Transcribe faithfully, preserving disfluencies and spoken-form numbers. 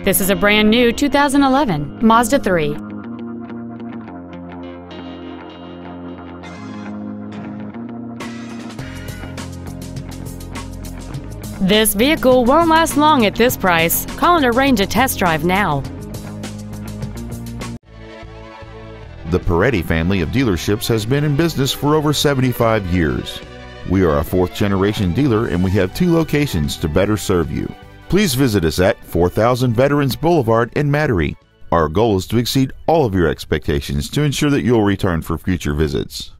This is a brand new two thousand eleven Mazda three. This vehicle won't last long at this price. Call and arrange a test drive now. The Paretti family of dealerships has been in business for over seventy-five years. We are a fourth generation dealer and we have two locations to better serve you. Please visit us at four thousand Veterans Boulevard in Metairie. Our goal is to exceed all of your expectations to ensure that you'll return for future visits.